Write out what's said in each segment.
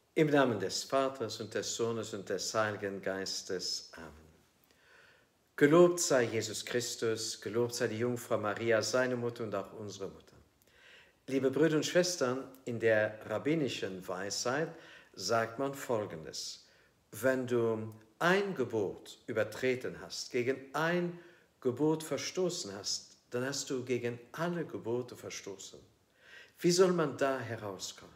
Im Namen des Vaters und des Sohnes und des Heiligen Geistes. Amen. Gelobt sei Jesus Christus, gelobt sei die Jungfrau Maria, seine Mutter und auch unsere Mutter. Liebe Brüder und Schwestern, in der rabbinischen Weisheit sagt man Folgendes: Wenn du ein Gebot übertreten hast, gegen ein Gebot verstoßen hast, dann hast du gegen alle Gebote verstoßen. Wie soll man da herauskommen?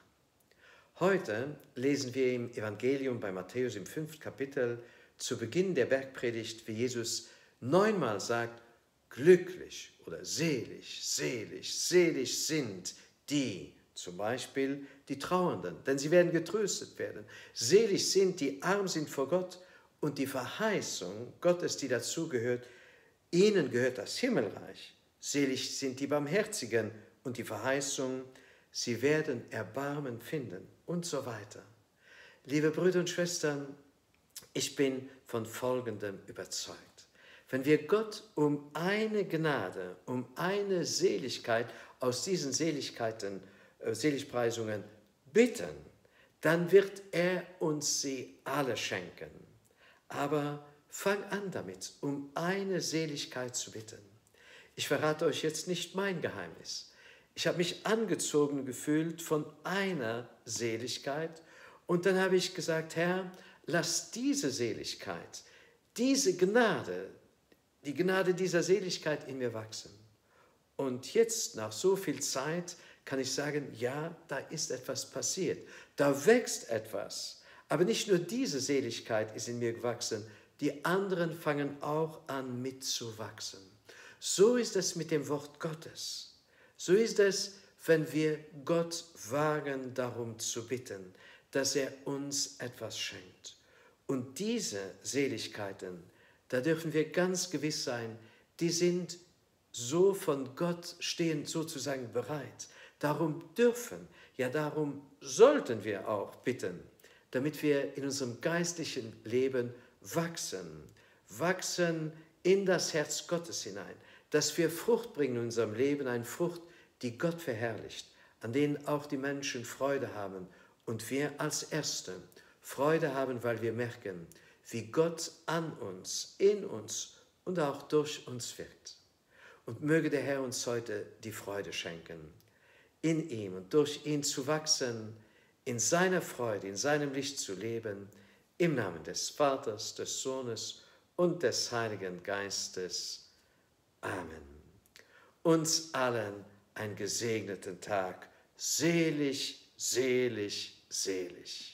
Heute lesen wir im Evangelium bei Matthäus im 5. Kapitel zu Beginn der Bergpredigt, wie Jesus 9-mal sagt: Glücklich oder selig, selig, selig sind die, zum Beispiel die Trauernden, denn sie werden getröstet werden. Selig sind die arm sind vor Gott, und die Verheißung Gottes, die dazu gehört: Ihnen gehört das Himmelreich. Selig sind die Barmherzigen, und die Verheißung: Sie werden Erbarmen finden, und so weiter. Liebe Brüder und Schwestern, ich bin von Folgendem überzeugt. Wenn wir Gott um eine Gnade, um eine Seligkeit aus diesen Seligpreisungen bitten, dann wird er uns sie alle schenken. Aber fang an damit, um eine Seligkeit zu bitten. Ich verrate euch jetzt nicht mein Geheimnis. Ich habe mich angezogen gefühlt von einer Seligkeit, und dann habe ich gesagt: Herr, lass diese Seligkeit, diese Gnade, die Gnade dieser Seligkeit in mir wachsen. Und jetzt, nach so viel Zeit, kann ich sagen: Ja, da ist etwas passiert, da wächst etwas. Aber nicht nur diese Seligkeit ist in mir gewachsen, die anderen fangen auch an mitzuwachsen. So ist es mit dem Wort Gottes. So ist es, wenn wir Gott wagen, darum zu bitten, dass er uns etwas schenkt. Und diese Seligkeiten, da dürfen wir ganz gewiss sein, die sind so von Gott stehend sozusagen bereit. Darum dürfen, ja darum sollten wir auch bitten, damit wir in unserem geistlichen Leben wachsen in das Herz Gottes hinein, dass wir Frucht bringen in unserem Leben, eine Frucht, die Gott verherrlicht, an denen auch die Menschen Freude haben und wir als Erste Freude haben, weil wir merken, wie Gott an uns, in uns und auch durch uns wirkt. Und möge der Herr uns heute die Freude schenken, in ihm und durch ihn zu wachsen, in seiner Freude, in seinem Licht zu leben, im Namen des Vaters, des Sohnes und des Heiligen Geistes. Amen. Uns allen einen gesegneten Tag. Selig, selig, selig.